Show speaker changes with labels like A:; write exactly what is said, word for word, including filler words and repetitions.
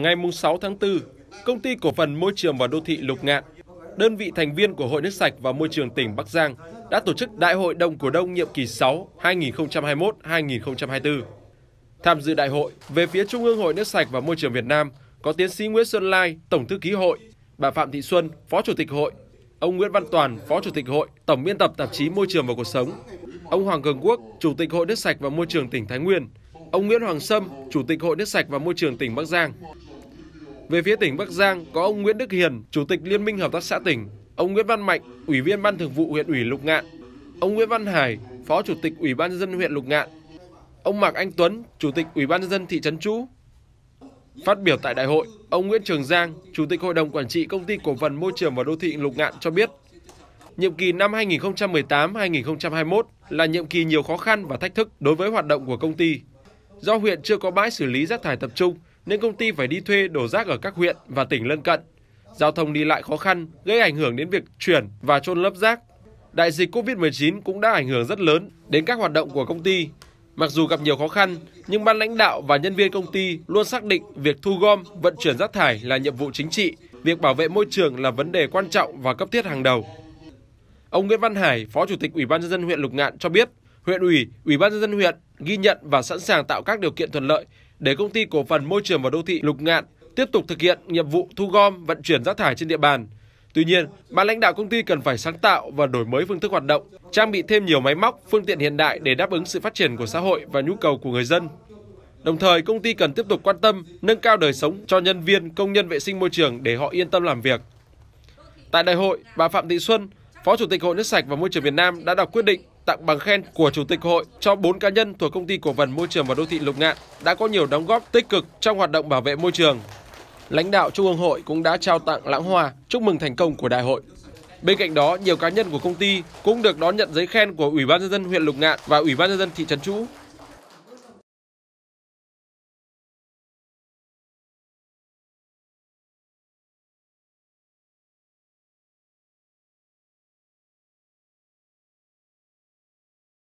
A: Ngày sáu tháng tư, Công ty Cổ phần Môi trường và Đô thị Lục Ngạn, đơn vị thành viên của Hội Nước sạch và Môi trường tỉnh Bắc Giang đã tổ chức Đại hội đồng cổ đông nhiệm kỳ sáu hai nghìn không trăm hai mươi mốt đến hai nghìn không trăm hai mươi tư. Tham dự đại hội, về phía Trung ương Hội Nước sạch và Môi trường Việt Nam có tiến sĩ Nguyễn Xuân Lai, Tổng thư ký hội, bà Phạm Thị Xuân, Phó Chủ tịch hội, ông Nguyễn Văn Toàn, Phó Chủ tịch hội, Tổng biên tập tạp chí Môi trường và Cuộc sống, ông Hoàng Cường Quốc, Chủ tịch Hội Nước sạch và Môi trường tỉnh Thái Nguyên, ông Nguyễn Hoàng Sâm, Chủ tịch Hội Nước sạch và Môi trường tỉnh Bắc Giang. Về phía tỉnh Bắc Giang có ông Nguyễn Đức Hiền, Chủ tịch Liên minh Hợp tác xã tỉnh, ông Nguyễn Văn Mạnh, Ủy viên Ban Thường vụ huyện ủy Lục Ngạn, ông Nguyễn Văn Hải, Phó Chủ tịch Ủy ban nhân dân huyện Lục Ngạn, ông Mạc Anh Tuấn, Chủ tịch Ủy ban nhân dân thị trấn Trũ. Phát biểu tại đại hội, ông Nguyễn Trường Giang, Chủ tịch Hội đồng Quản trị Công ty Cổ phần Môi trường và Đô thị Lục Ngạn cho biết, nhiệm kỳ năm hai nghìn không trăm mười tám đến hai nghìn không trăm hai mươi mốt là nhiệm kỳ nhiều khó khăn và thách thức đối với hoạt động của công ty. Do huyện chưa có bãi xử lý rác thải tập trung, nên công ty phải đi thuê đổ rác ở các huyện và tỉnh lân cận. Giao thông đi lại khó khăn, gây ảnh hưởng đến việc chuyển và chôn lấp rác. Đại dịch Covid mười chín cũng đã ảnh hưởng rất lớn đến các hoạt động của công ty. Mặc dù gặp nhiều khó khăn, nhưng ban lãnh đạo và nhân viên công ty luôn xác định việc thu gom, vận chuyển rác thải là nhiệm vụ chính trị, việc bảo vệ môi trường là vấn đề quan trọng và cấp thiết hàng đầu. Ông Nguyễn Văn Hải, Phó Chủ tịch Ủy ban nhân dân huyện Lục Ngạn cho biết, huyện ủy, Ủy ban nhân dân huyện ghi nhận và sẵn sàng tạo các điều kiện thuận lợi để Công ty Cổ phần Môi trường và Đô thị Lục Ngạn tiếp tục thực hiện nhiệm vụ thu gom, vận chuyển rác thải trên địa bàn. Tuy nhiên, ban lãnh đạo công ty cần phải sáng tạo và đổi mới phương thức hoạt động, trang bị thêm nhiều máy móc, phương tiện hiện đại để đáp ứng sự phát triển của xã hội và nhu cầu của người dân. Đồng thời, công ty cần tiếp tục quan tâm, nâng cao đời sống cho nhân viên, công nhân vệ sinh môi trường để họ yên tâm làm việc. Tại đại hội, bà Phạm Thị Xuân, Phó Chủ tịch Hội Nước sạch và Môi trường Việt Nam đã đọc quyết định tặng bằng khen của Chủ tịch hội cho bốn cá nhân thuộc Công ty Cổ phần Môi trường và Đô thị Lục Ngạn đã có nhiều đóng góp tích cực trong hoạt động bảo vệ môi trường. Lãnh đạo Trung ương hội cũng đã trao tặng lãng hoa chúc mừng thành công của đại hội. Bên cạnh đó, nhiều cá nhân của công ty cũng được đón nhận giấy khen của Ủy ban nhân dân huyện Lục Ngạn và Ủy ban nhân dân thị trấn Trũ.